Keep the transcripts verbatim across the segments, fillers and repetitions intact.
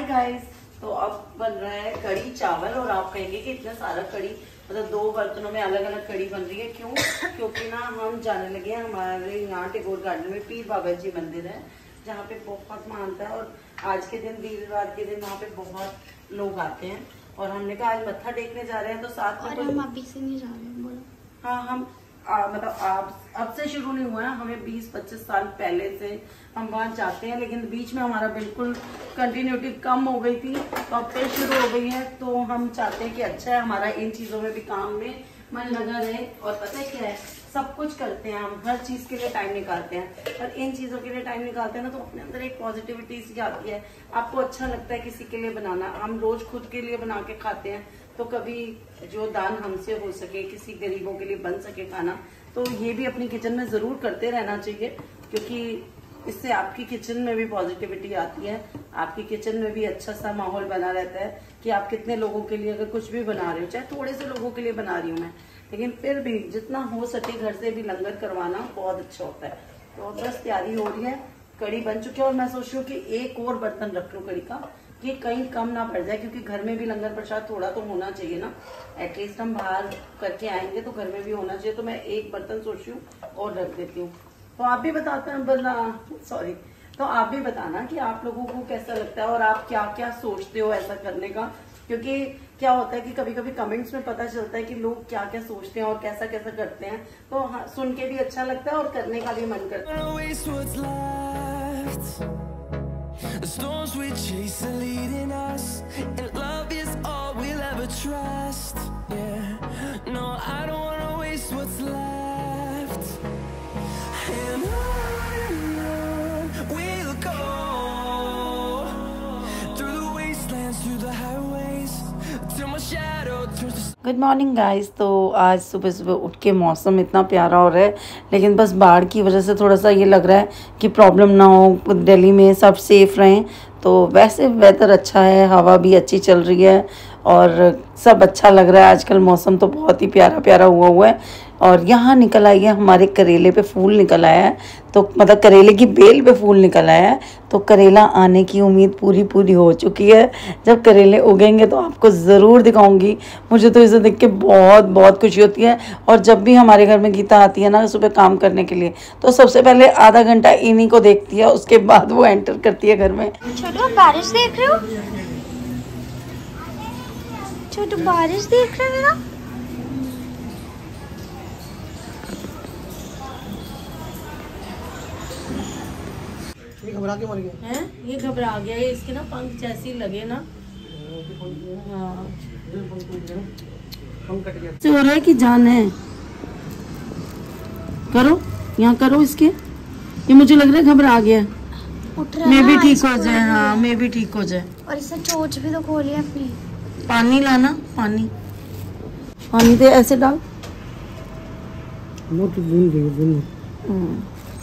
Hi guys, तो अब बन रहा है कड़ी चावल। और आप कहेंगे कि इतना सारा कड़ी, मतलब दो बर्तनों में अलग अलग कड़ी बन रही है, क्यों? क्योंकि ना हम जाने लगे हैं, हमारे यहाँ टेगोर गार्डन में पीर बाबा जी मंदिर है जहाँ पे बहुत मानता है। और आज के दिन, वीरवार के दिन, वहाँ पे बहुत लोग आते हैं। और हमने कहा आज मत्था टेकने जा रहे हैं तो साथ में और हम अभी से नहीं जा रहे हैं, बोलो। हाँ, हम आ, मतलब आप अब से शुरू नहीं हुआ है, हमें बीस पच्चीस साल पहले से हम वहाँ जाते हैं, लेकिन बीच में हमारा बिल्कुल कंटिन्यूटी कम हो गई थी, तो अब फिर शुरू हो गई है। तो हम चाहते हैं कि अच्छा है हमारा इन चीजों में भी काम में मन लगा रहे। और पता है क्या है, सब कुछ करते हैं हम, हर चीज के लिए टाइम निकालते हैं, पर इन चीजों के लिए टाइम निकालते हैं ना तो अपने अंदर एक पॉजिटिविटी सी आती है। आपको अच्छा लगता है किसी के लिए बनाना। हम रोज खुद के लिए बना के खाते हैं, तो कभी जो दान हमसे हो सके, किसी गरीबों के लिए बन सके खाना, तो ये भी अपनी किचन में जरूर करते रहना चाहिए, क्योंकि इससे आपकी किचन में भी पॉजिटिविटी आती है, आपकी किचन में भी अच्छा सा माहौल बना रहता है कि आप कितने लोगों के लिए अगर कुछ भी बना रहे हो, चाहे थोड़े से लोगों के लिए बना रही हूँ मैं, लेकिन फिर भी जितना हो सके घर से भी लंगर करवाना बहुत अच्छा होता है। तो बस तैयारी हो रही है, कड़ी बन चुकी है और मैं सोच रही हूँ कि एक और बर्तन रख लूँ कड़ी का, कि कहीं कम ना पड़ जाए, क्योंकि घर में भी लंगर प्रसाद थोड़ा तो होना चाहिए ना। एटलीस्ट हम बाहर करके आएंगे तो घर में भी होना चाहिए। तो मैं एक बर्तन सोच रही हूँ और रख देती हूँ। तो आप भी बताते हैं बना सॉरी तो आप भी बताना कि आप लोगों को कैसा लगता है और आप क्या क्या सोचते हो ऐसा करने का, क्योंकि क्या होता है कि कभी कभी कमेंट्स में पता चलता है कि लोग क्या क्या सोचते हैं और कैसा कैसा करते हैं। तो हाँ, सुन के भी अच्छा लगता है और करने का भी मन करता है। The storms we chase are leading us, and love is all we'll ever trust. Yeah, no, I don't wanna waste what's left. And on we'll go, through the wastelands, through the highways, till my shadow turns to good morning guys. तो आज सुबह सुबह उठ के मौसम इतना प्यारा हो रहा है, लेकिन बस बाढ़ की वजह से थोड़ा सा ये लग रहा है कि प्रॉब्लम ना हो, दिल्ली में सब सेफ रहें। तो वैसे वेदर अच्छा है, हवा भी अच्छी चल रही है और सब अच्छा लग रहा है। आजकल मौसम तो बहुत ही प्यारा प्यारा हुआ हुआ है। और यहाँ निकल आई है, हमारे करेले पे फूल निकल आया है, तो मतलब करेले की बेल पे फूल निकल आया है। तो करेला आने की उम्मीद पूरी पूरी हो चुकी है। जब करेले उगेंगे तो आपको ज़रूर दिखाऊंगी। मुझे तो इसे देख के बहुत बहुत खुशी होती है। और जब भी हमारे घर में गीता आती है ना सुबह काम करने के लिए, तो सबसे पहले आधा घंटा इन्हीं को देखती है, उसके बाद वो एंटर करती है घर में। छोटू बारिश देख रहे हो? छोटू बारिश देख रहे हो मेरा? ये घबरा के मर गया है, ये घबरा गया है, इसके ना पंख जैसी लगे ना। हाँ, पंख कट गया। से हो रहा है कि जान है। करो यहाँ करो इसके, ये मुझे लग रहा है घबरा गया। उठ रहा मैं भी है, ठीक हो जाए। हाँ, मैं भी ठीक हो जाए। और इसे चोंच भी तो खोली है अपनी। पानी लाना, पानी पानी दे, ऐसे डाल। वो तो बूंद गई, बूंद।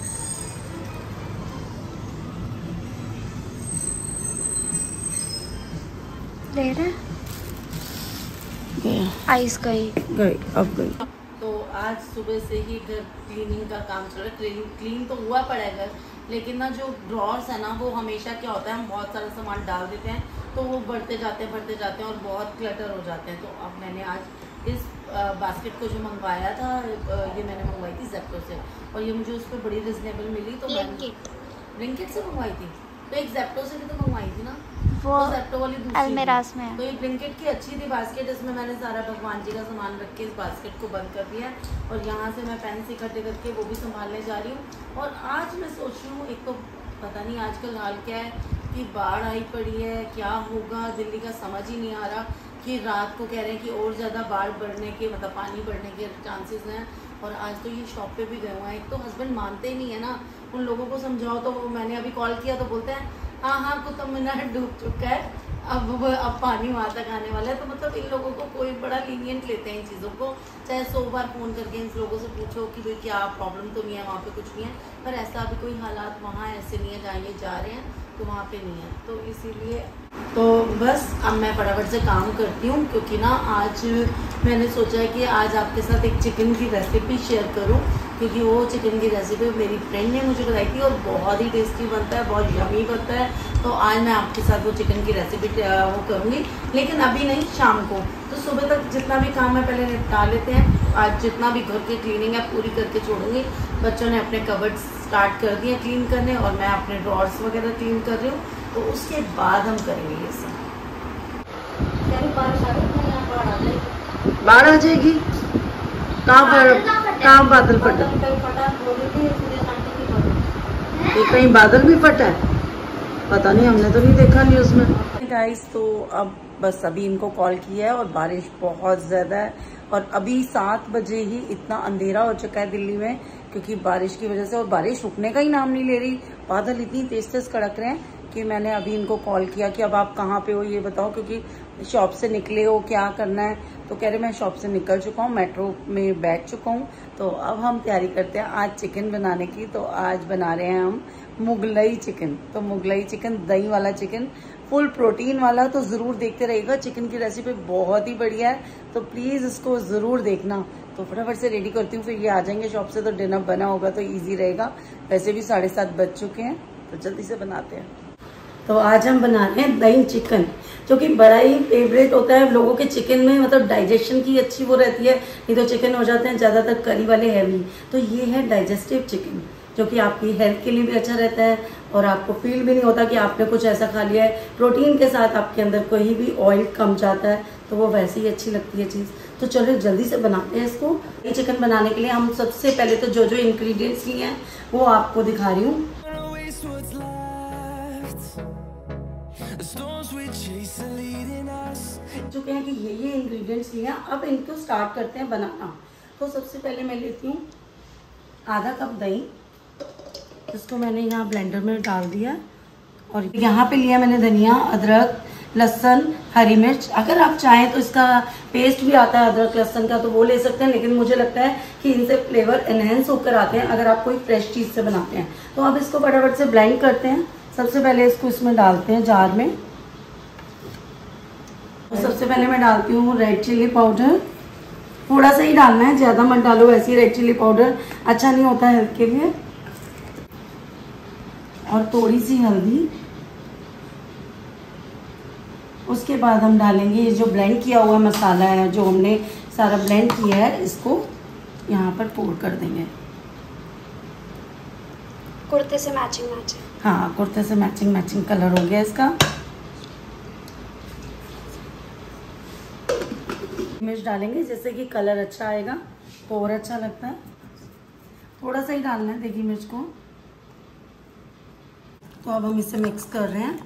ले रहे गया, आइस गई गई, अब गई। तो आज सुबह से ही घर क्लीनिंग का काम चल रहा है। क्लीन क्लीन तो हुआ पड़ा है घर, लेकिन ना जो ड्रॉर्स है ना, वो हमेशा क्या होता है, हम बहुत सारा सामान डाल देते हैं तो वो बढ़ते जाते हैं बढ़ते जाते हैं और बहुत क्लटर हो जाते हैं। तो अब मैंने आज इस बास्केट को जो मंगवाया था, ये मैंने मंगवाई थी जेप्टो से, और ये मुझे उस पर बड़ी रिजनेबल मिली, तो मैंने ब्लिंकिट से मंगवाई थी। तो एक जेप्टो से भी तो मंगवाई थी ना, वो तो जेप्टो वाली अलमेरास में। तो ये ब्लिंकिट की अच्छी थी बास्केट। इसमें मैंने सारा भगवान जी का सामान रख के इस बास्केट को बंद कर दिया और यहाँ से मैं पेन से इकट्ठे करके वो भी संभालने जा रही हूँ। और आज मैं सोच रही हूँ, एक तो पता नहीं आजकल हाल क्या है कि बाढ़ आई पड़ी है, क्या होगा दिल्ली का समझ ही नहीं आ रहा। कि रात को कह रहे हैं कि और ज़्यादा बाढ़ बढ़ने के, मतलब पानी बढ़ने के चांसेस हैं। और आज तो ये शॉप पे भी गए हुए हैं। एक तो हस्बैंड मानते ही नहीं है ना, उन लोगों को समझाओ तो मैंने अभी कॉल किया तो बोलते हैं हाँ हाँ कुतुब मीनार डूब चुका है, अब अब पानी वहाँ तक आने वाला है। तो मतलब इन लोगों को कोई बड़ा लीनियंट लेते हैं इन चीज़ों को। चाहे सौ बार फ़ोन करके इन लोगों से पूछो कि भाई क्या प्रॉब्लम तो नहीं है, वहाँ पे कुछ नहीं है, पर ऐसा अभी कोई हालात वहाँ ऐसे नहीं है जहाँ ये जा रहे हैं तो वहाँ पे नहीं है। तो इसीलिए तो बस अब मैं फटाफट से काम करती हूँ, क्योंकि ना आज मैंने सोचा है कि आज आपके साथ एक चिकन की रेसिपी शेयर करूँ, क्योंकि वो चिकन की रेसिपी मेरी फ्रेंड ने मुझे बताई थी और बहुत ही टेस्टी बनता है, बहुत यमी बनता है। तो आज मैं आपके साथ वो चिकन की रेसिपी वो करूँगी, लेकिन अभी नहीं, शाम को। तो सुबह तक जितना भी काम है पहले निपटा लेते हैं। आज जितना भी घर की क्लीनिंग है पूरी करके छोड़ूंगी। बच्चों ने अपने कबर्ड स्टार्ट कर दिए क्लीन करने और मैं अपने ड्रॉर्स वगैरह क्लीन कर रही हूँ। तो उसके बाद हम करेंगे ये सब। बाढ़ आ जाएगी? कहाँ पर कहाँ बादल फटा? ये कहीं बादल भी फटा है? पता नहीं, हमने तो नहीं देखा न्यूज़ में। गाइस तो अब बस अभी इनको कॉल किया है और बारिश बहुत ज़्यादा है और अभी सात बजे ही इतना अंधेरा हो चुका है दिल्ली में क्योंकि बारिश की वजह से, और बारिश रुकने का ही नाम नहीं ले रही। बादल इतनी तेज तेज कड़क रहे हैं कि मैंने अभी इनको कॉल किया कि अब आप कहाँ पे हो ये बताओ, क्योंकि शॉप से निकले हो, क्या करना है। तो कह रहे मैं शॉप से निकल चुका हूँ, मेट्रो में बैठ चुका हूँ। तो अब हम तैयारी करते हैं आज चिकन बनाने की। तो आज बना रहे हैं हम मुगलई चिकन। तो मुगलई चिकन, दही वाला चिकन, फुल प्रोटीन वाला। तो ज़रूर देखते रहिएगा, चिकन की रेसिपी बहुत ही बढ़िया है, तो प्लीज़ इसको ज़रूर देखना। तो फटाफट से रेडी करती हूँ, फिर ये आ जाएंगे शॉप से तो डिनर बना होगा तो ईजी रहेगा। वैसे भी साढ़े सात बज चुके हैं, तो जल्दी से बनाते हैं। तो आज हम बना रहे हैं दही चिकन, जो कि बड़ा ही फेवरेट होता है लोगों के चिकन में। मतलब डाइजेशन की अच्छी वो रहती है, नहीं तो चिकन हो जाते हैं ज़्यादातर करी वाले हैवी। तो ये है डाइजेस्टिव चिकन, जो कि आपकी हेल्थ के लिए भी अच्छा रहता है और आपको फील भी नहीं होता कि आपने कुछ ऐसा खा लिया है। प्रोटीन के साथ आपके अंदर कोई भी ऑयल कम जाता है, तो वो वैसे ही अच्छी लगती है चीज़। तो चलो जल्दी से बनाते हैं इसको। ये चिकन बनाने के लिए हम सबसे पहले तो जो जो इंग्रेडिएंट्स लिए हैं वो आपको दिखा रही हूँ। चुके हैं कि ये ये इंग्रेडिएंट्स लिए हैं। अब इनको स्टार्ट करते हैं बनाना। तो सबसे पहले मैं लेती हूँ आधा कप दही, इसको मैंने यहाँ ब्लेंडर में डाल दिया। और यहाँ पे लिया मैंने धनिया, अदरक, लहसुन, हरी मिर्च। अगर आप चाहें तो इसका पेस्ट भी आता है अदरक लहसुन का, तो वो ले सकते हैं, लेकिन मुझे लगता है कि इनसे फ्लेवर एनहेंस होकर आते हैं अगर आप कोई फ्रेश चीज़ से बनाते हैं। तो अब इसको फटाफट से ब्लेंड करते हैं। सबसे पहले इसको इसमें डालते हैं जार में। तो सबसे पहले मैं डालती हूँ रेड चिल्ली पाउडर। थोड़ा सा ही डालना है, ज़्यादा मत डालो, वैसे ही रेड चिल्ली पाउडर अच्छा नहीं होता हेल्थ के लिए। और थोड़ी सी हल्दी। उसके बाद हम डालेंगे ये जो ब्लेंड किया हुआ मसाला है, जो हमने सारा ब्लेंड किया है, इसको यहाँ पर पोर कर देंगे। कुर्ते से मैचिंग मैचिंग हाँ, कुर्ते से मैचिंग मैचिंग कलर हो गया इसका। मिर्च डालेंगे जिससे कि कलर अच्छा आएगा, तो और अच्छा लगता है। थोड़ा सा ही डालना है देखिए मिर्च को। तो अब हम इसे मिक्स कर रहे हैं।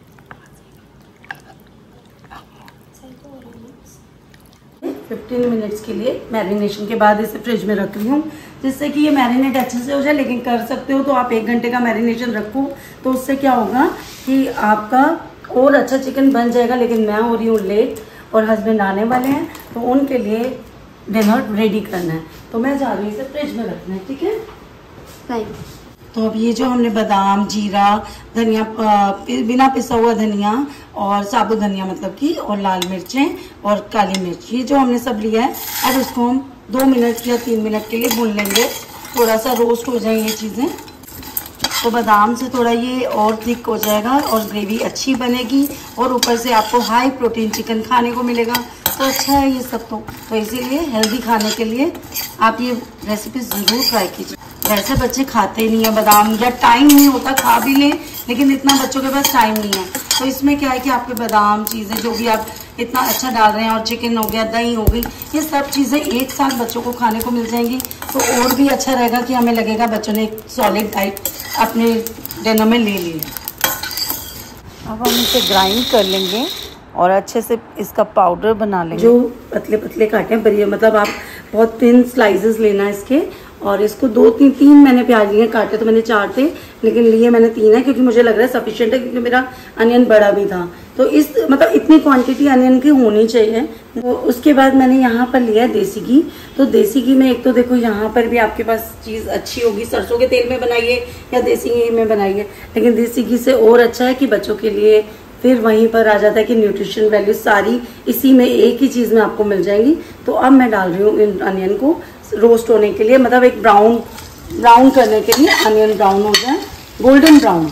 फिफ्टीन मिनट्स के लिए मैरिनेशन के बाद इसे फ्रिज में रख रही हूँ, जिससे कि ये मैरिनेट अच्छे से हो जाए। लेकिन कर सकते हो तो आप एक घंटे का मैरिनेशन रखो, तो उससे क्या होगा कि आपका और अच्छा चिकन बन जाएगा। लेकिन मैं हो रही हूँ लेट और हस्बैंड आने वाले हैं, तो उनके लिए डिनर रेडी करना है, तो मैं जा रही हूँ इसे फ्रिज में रखना है। ठीक है नहीं। तो अब ये जो हमने बादाम, जीरा, धनिया, बिना पिसा हुआ धनिया और साबुत धनिया मतलब कि, और लाल मिर्चें और काली मिर्च, ये जो हमने सब लिया है, अब इसको हम दो मिनट या तीन मिनट के लिए भून लेंगे। थोड़ा सा रोस्ट हो जाए ये चीज़ें, तो बादाम से थोड़ा ये और थिक हो जाएगा और ग्रेवी अच्छी बनेगी, और ऊपर से आपको हाई प्रोटीन चिकन खाने को मिलेगा। तो अच्छा है ये सब। तो, तो इसीलिए हेल्दी खाने के लिए आप ये रेसिपी ज़रूर ट्राई कीजिए। वैसे बच्चे खाते नहीं है बादाम, या टाइम नहीं होता, खा भी लें लेकिन इतना बच्चों के पास टाइम नहीं है। तो इसमें क्या है कि आपके बादाम चीज़ें जो भी आप इतना अच्छा डाल रहे हैं, और चिकन हो गया, दही हो गई, ये सब चीज़ें एक साथ बच्चों को खाने को मिल जाएंगी, तो और भी अच्छा रहेगा कि हमें लगेगा बच्चों ने एक सॉलिड डाइट अपने डिनर में ले ली है। अब हम इसे ग्राइंड कर लेंगे और अच्छे से इसका पाउडर बना लेंगे। जो पतले पतले काटे हैं, मतलब आप बहुत थिन स्लाइसेस लेना है इसके। और इसको दो तीन तीन मैंने प्याज लिए, काटे तो मैंने चार थे लेकिन लिए मैंने तीन है, क्योंकि मुझे लग रहा है सफिशिएंट है, क्योंकि मेरा अनियन बड़ा भी था। तो इस मतलब इतनी क्वांटिटी अनियन की होनी चाहिए। तो उसके बाद मैंने यहाँ पर लिया देसी घी। तो देसी घी में एक तो देखो यहाँ पर भी आपके पास चीज़ अच्छी होगी, सरसों के तेल में बनाइए या देसी घी में बनाइए, लेकिन देसी घी से और अच्छा है कि बच्चों के लिए फिर वहीं पर आ जाता है कि न्यूट्रिशन वैल्यू सारी इसी में एक ही चीज़ में आपको मिल जाएगी। तो अब मैं डाल रही हूँ इन अनियन को रोस्ट होने के लिए, मतलब एक ब्राउन ब्राउन करने के लिए, अनियन ब्राउन हो जाए, गोल्डन ब्राउन।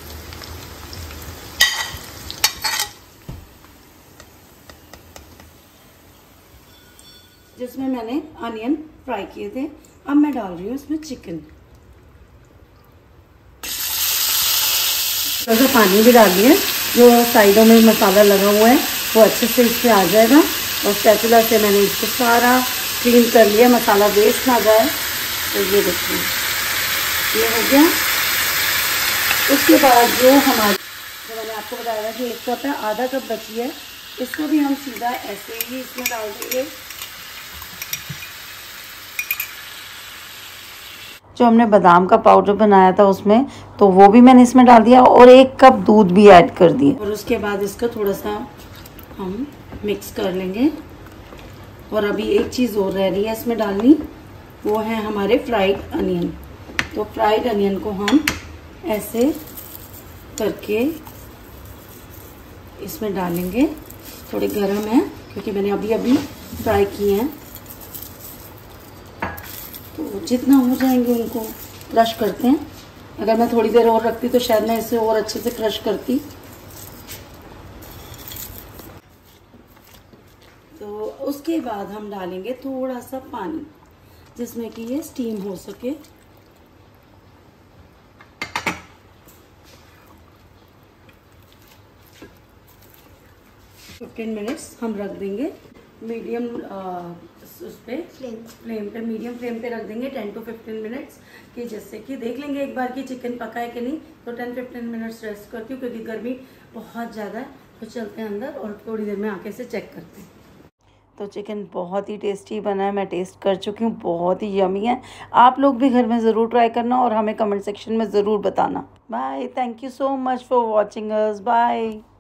जिसमें मैंने अनियन फ्राई किए थे। अब मैं डाल रही हूँ इसमें चिकन। थोड़ा सा पानी भी डाल दिए, जो साइडों में मसाला लगा हुआ है वो अच्छे से इससे आ जाएगा। और स्पैचुला से मैंने इसको सारा क्लीन कर लिया, मसाला वेस्ट ना जाए। तो ये देखिए ये हो गया। उसके बाद जो हमारी, जो मैंने आपको बताया था कि एक कप है, आधा कप बची है, इसको भी हम सीधा ऐसे ही इसमें डाल देंगे। जो हमने बादाम का पाउडर बनाया था उसमें, तो वो भी मैंने इसमें डाल दिया और एक कप दूध भी ऐड कर दिया। और उसके बाद इसको थोड़ा सा हम मिक्स कर लेंगे। और अभी एक चीज़ और रह रही है इसमें डालनी, वो है हमारे फ्राइड अनियन। तो फ्राइड अनियन को हम ऐसे करके इसमें डालेंगे। थोड़े गर्म है क्योंकि मैंने अभी अभी फ्राई किए हैं, तो जितना हो जाएंगे उनको क्रश करते हैं। अगर मैं थोड़ी देर और रखती तो शायद मैं इसे और अच्छे से क्रश करती। तो उसके बाद हम डालेंगे थोड़ा सा पानी, जिसमें कि ये स्टीम हो सके। फिफ्टीन मिनट्स हम रख देंगे मीडियम उस पे फ्लेम फ्लेम पे, मीडियम फ्लेम पे रख देंगे टेन टू फिफ्टीन मिनट्स कि जिससे कि देख लेंगे एक बार कि चिकन पका है कि नहीं। तो टेन फिफ्टीन मिनट्स रेस्ट करती हूँ क्योंकि गर्मी बहुत ज़्यादा है। तो चलते हैं अंदर और थोड़ी देर में आके से चेक करते हैं। तो चिकन बहुत ही टेस्टी बना है, मैं टेस्ट कर चुकी हूँ, बहुत ही यमी है। आप लोग भी घर में ज़रूर ट्राई करना और हमें कमेंट सेक्शन में ज़रूर बताना। Bye, thank you so much for watching us, bye.